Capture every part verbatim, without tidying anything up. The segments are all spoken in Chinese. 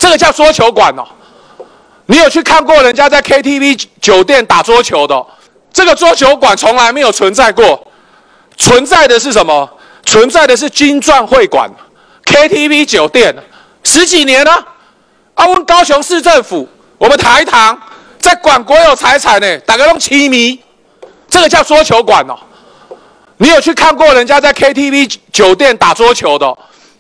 这个叫桌球馆哦。你有去看过人家在 K T V 酒店打桌球的、哦？这个桌球馆从来没有存在过，存在的是什么？存在的是金钻会馆、K T V 酒店，十几年了、啊。啊，问高雄市政府，我们台糖在管国有财产呢，大家都痴迷，这个叫桌球馆哦。你有去看过人家在 K T V 酒店打桌球的、哦？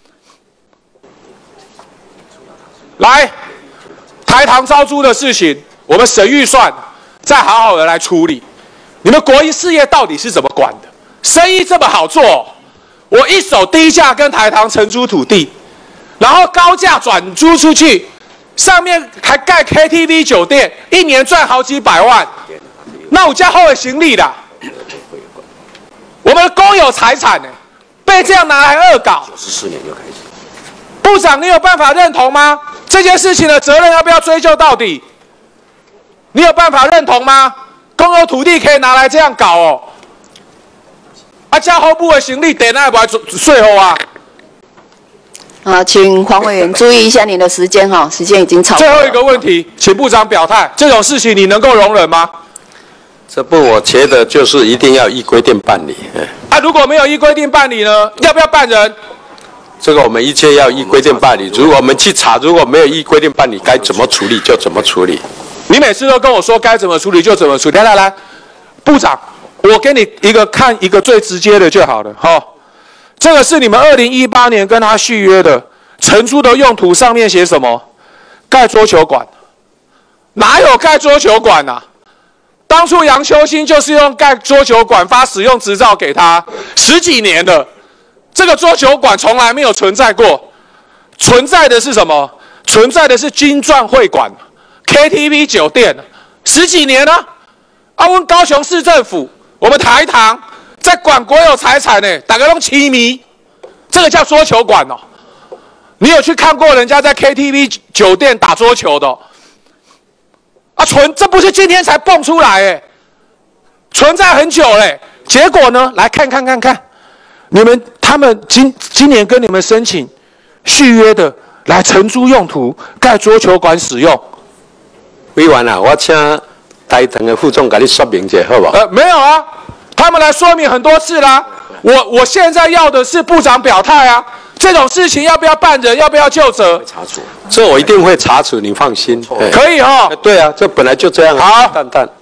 来，台糖招租的事情，我们省预算，再好好的来处理。你们国营事业到底是怎么管的？生意这么好做，我一手低价跟台糖承租土地，然后高价转租出去。上面还盖 K T V 酒店，一年赚好几百万，那我家后的行李的，我们的公有财产呢，被这样拿来恶搞。九十四年就开始。部长，你有办法认同吗？这件事情的责任要不要追究到底？你有办法认同吗？公有土地可以拿来这样搞哦？啊，家后部的行李得那不还税后啊？ 啊，请黄委员注意一下您的时间哈，时间已经超过了。 最后一个问题，请部长表态，这种事情你能够容忍吗？ 这不，我觉得就是一定要依规定办理。 啊，如果没有依规定办理呢，要不要办人？ 这个我们一切要依规定办理。如果我们去查，如果没有依规定办理，该怎么处理就怎么处理。 你每次都跟我说该怎么处理就怎么处理。来来来，部长，我给你一个看一个最直接的就好了哈。这个是你们二零一八年跟他续约的承租的用途，上面写什么？盖桌球馆，哪有盖桌球馆啊？当初杨秋兴就是用盖桌球馆发使用执照给他，十几年了，这个桌球馆从来没有存在过，存在的是什么？存在的是金钻会馆、K T V 酒店，十几年了、啊。啊，问高雄市政府，我们台糖。在管国有财产呢，大家都痴迷，这个叫桌球馆哦。你有去看过人家在 K T V 酒店打桌球的、哦？啊，存这不是今天才蹦出来哎，存在很久嘞。结果呢，来看看看看，你们他们今今年跟你们申请续约的，来承租用途盖桌球馆使用。 委员啊，我请台糖的副总给你说明一下，好不好？ 呃，没有啊。他们来说明很多次啦，我我现在要的是部长表态啊，这种事情要不要办人，要不要究责？ 查处，这我一定会查处，你放心。 可以哈、哦。 对啊，这本来就这样。 好， 蛋蛋。